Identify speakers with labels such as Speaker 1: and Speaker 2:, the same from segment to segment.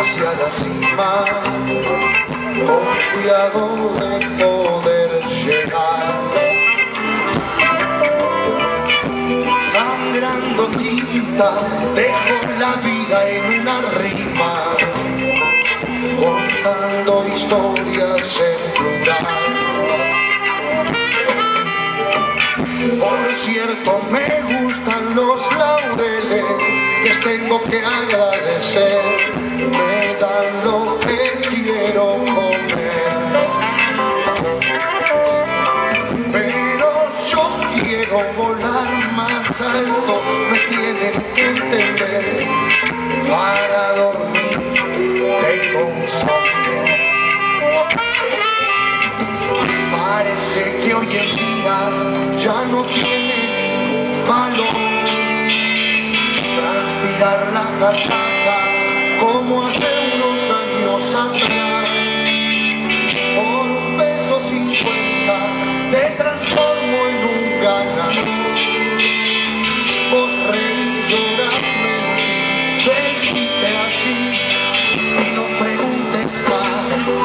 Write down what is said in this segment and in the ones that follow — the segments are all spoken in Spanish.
Speaker 1: hacia la cima, confiado de poder llegar. Sangrando tinta, dejo la vida en una rima, contando historias en plural. Por cierto, me gustan los laureles, les tengo que agradecer, me dan lo que quiero comer. Pero yo quiero volar más alto, me tienen que entender, para dormir tengo un sueño. Parece que hoy en día ya no tiene ningún valor transpirar la casaca como hace unos años atrás. Por $1.50 te transformo en un ganador. Vos reí, llorás, mentí, vestite así y no preguntes más.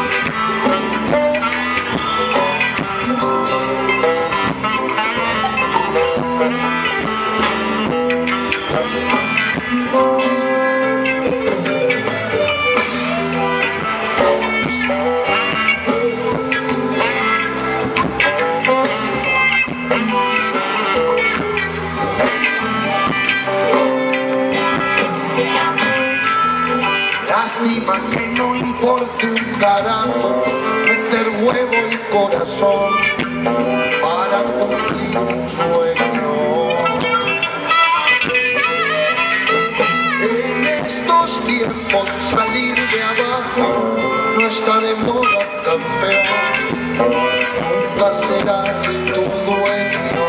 Speaker 1: Lástima que no importe un carajo meter huevo y corazón para cumplir un sueño. En estos tiempos salir de abajo no está de moda, campeón. Nunca serás tu dueño.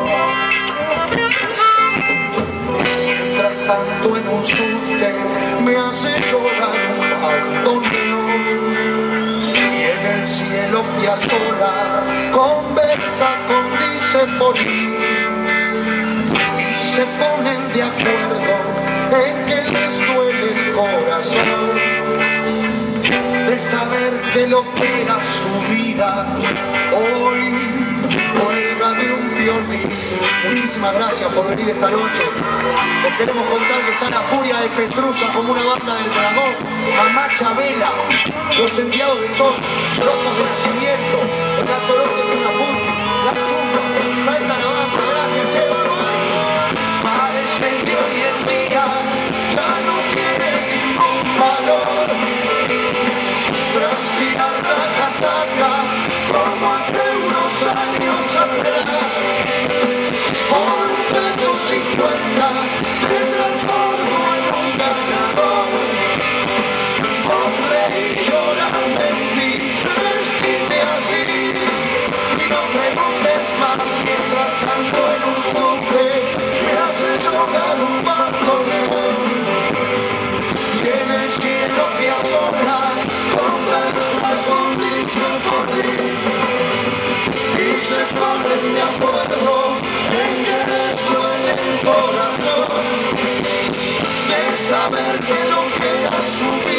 Speaker 1: Mientras tanto en un subte me hace llorar un bandoneón, y en el cielo Piazzolla conversa con Dicepoli, y se ponen de acuerdo en que les duele el corazón de saber que lo que era su vida hoy cuelga de un violín. Muchísimas gracias por venir esta noche. Les queremos contar que está la Furia de Petrusa como una banda del dragón, Mamá Chabela, Los Enviados de Thor, Rojos de Nacimiento, el Atorote de una Punta, La Chumba, Salta la Banda. Gracias, che. Parece que hoy en día ya no tiene ningún valor transpirar la casaca como hace unos años atrás. Por $1.50 te transformo en un ganador. Vos reí, llorás, mentí, vestite así y no preguntes más. Mientras tanto en un subte me hace llorar un bandoneón, y en el cielo Piazzolla conversa con Dicepoli, y se ponen de acuerdo en que les duele el corazón de saber que no queda su vida.